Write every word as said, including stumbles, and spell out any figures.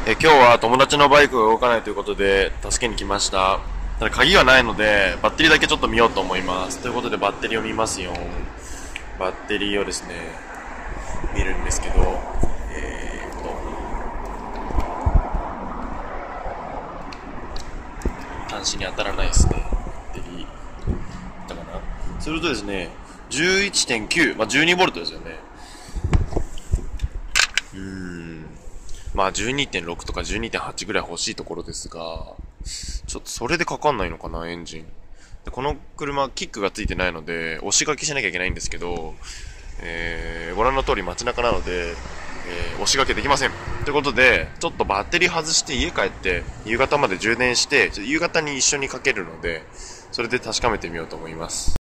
え今日は友達のバイクが動かないということで助けに来ました。ただ鍵がないのでバッテリーだけちょっと見ようと思います。ということでバッテリーを見ますよ。バッテリーをですね見るんですけど、えー、っと端子に当たらないですね。バッテリーだかな。するとですね じゅういってんきゅう、まあ、じゅうにボルトですよね。うーんまあ じゅうにてんろく とか じゅうにてんはち ぐらい欲しいところですが、ちょっとそれでかかんないのかな、エンジン。でこの車、キックがついてないので、押し掛けしなきゃいけないんですけど、えー、ご覧の通り街中なので、えー、押し掛けできません。ということで、ちょっとバッテリー外して家帰って、夕方まで充電して、夕方に一緒にかけるので、それで確かめてみようと思います。